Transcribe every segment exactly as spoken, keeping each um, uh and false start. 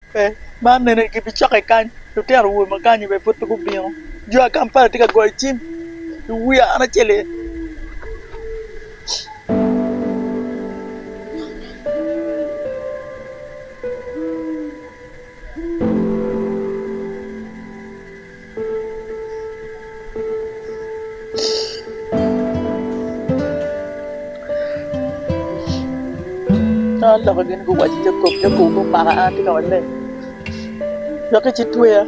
Eh, man nene ki bi chake kan, to te aru ma kan be foto ko biyo. Jo akampara tika go chim. Wi ana chele. Allah ko gin ko waji jakob jakob ko para ati ka wala. Yake chitwe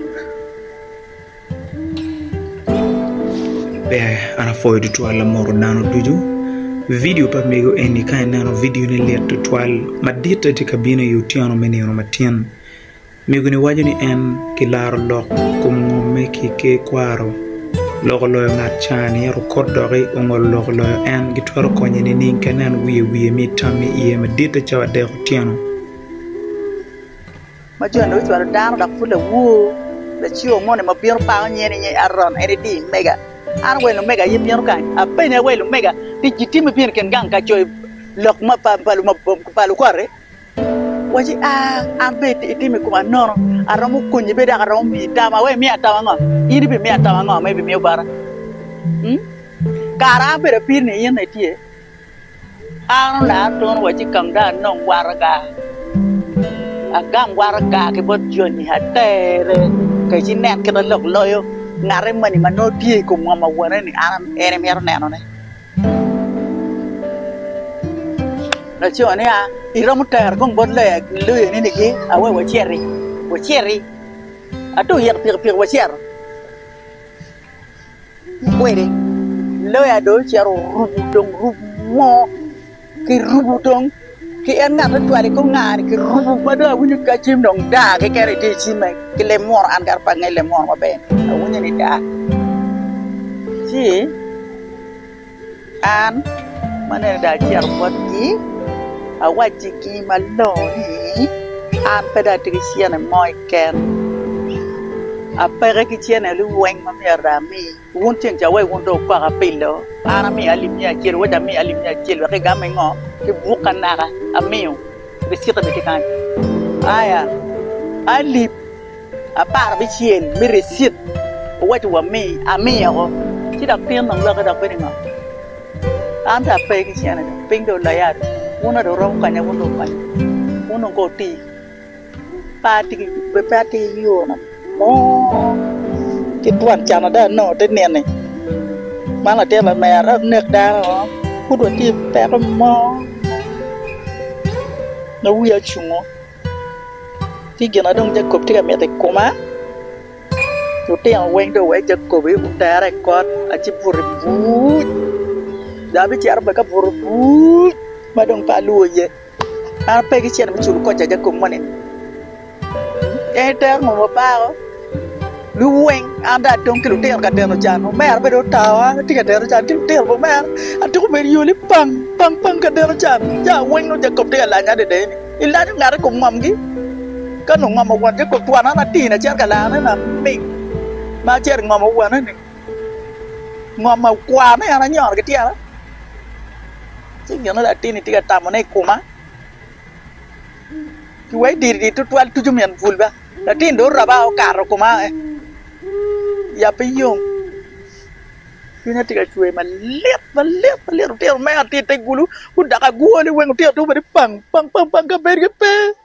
be ana foydu to alla moro nano duju video pa mego eni kan nano video ne letto twal madita te kabina yutiano meneno matien mego ni wajani en kilaro lok kum ngome ki ke kwaro logo lo ngat chani ro kodore ongol logo lo en gitwaro konye ni nin kanan wiye wiye mi tammi iye madita chawa de hotiano ma jono twaro dano dak fula wo la chiwo mone ma bior pa nyene nye aron eredi mega an welo mega yim yor kan apene welo mega ti jitimi pin ken gang ka choy lok ma pa palu ma palu kore waji a an be ti mi kuma nono aramu kunyi be da aramu mi dama we mi atawa ngo yiri be mi atawa ngo me be mi bara hm kara be da pin ne yen tie an la ton waji kam da non waraga agam waraga ke bot joni hatere ke jinet ke lok loyo ngare mani mano tie ko mama wona ni an ene mer neno ne la chone a iramu ter ko bot le le ni ni ki awe wa cherry wa cherry atu yer pir pir wa cher wede le ya do chero rubu dong rubu mo ki rubu dong ki en ngata twali ko ngari ki rubu bado wuni ka chim dong da ke kere ti chime ki le mor an gar pa ngele mor ma ben wuni ni da si an mane da cher bot ki awaji ki maloni an peda trisiana moy ken apere ki tiene lu weng ma mera mi won tien ja we won do para pilo ana mi alimia cher wada mi alimia cher ke game ngo ki bukanara amiu resita de kan aya ali apar bi chien mi resit wadi wa mi amio ti dak tien nang la ka dak pe ngo an ta pe ki tiene ping do la ya una do rom kanya uno kanya uno goti pati be pati yo na mo ki tuan chana da no te ne ne mana te la mera nek da no ku do ti pe ko mo na wiya chungo ti gena dong jakob ti ka me te koma to te an wen do we jakob e utara ko a ci burbu da bi ci arba ka burbu madong palu ye an pe ki chen mi chul ko ja ko monen e ter mo pa lu wen anda dong ki lu ter ka der no jan me ar be do tawa ti ka der jan ki lu ter bo me atu ko be yuli pam pam pam ka der jan ja wen no ja ko te la nya de de ni illa ni ngare ko mam gi ka no ngam wan je ko tuana na ti na chen ka la na na mi ma chen ngam wan ni ngam ma kwa na na nyor ke ti ala nó là tin thì cái tạm này cũng mà cái vậy đi đi tụt vào tụt chụp full ba là tin đó là bao cả rồi cũng mà ya bây giờ cái này thì cái chuối mà liệt mà liệt mà liệt tiêu mẹ tin tay gulu udah cái gua đi quên tiêu tu mà đi pang pang pang pang cái bên cái pe